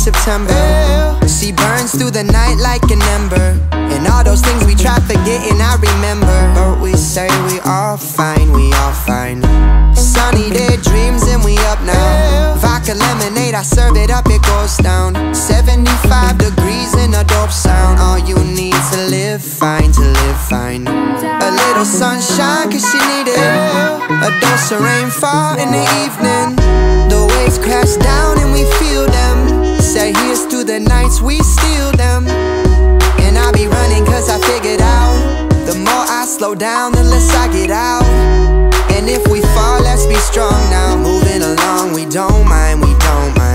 September. She burns through the night like an ember, and all those things we tried forgetting I remember. But we say we all fine, we all fine. Sunny day dreams and we up now. Vodka lemonade, I serve it up, it goes down. 75 degrees in a dope sound. All you need to live fine, to live fine. A little sunshine cause she needed a dose of rainfall in the evening. The waves crash down and we feel them. Say here's to the nights we steal them. And I be running cause I figured out, the more I slow down, the less I get out. And if we fall, let's be strong now. Moving along, we don't mind, we don't mind.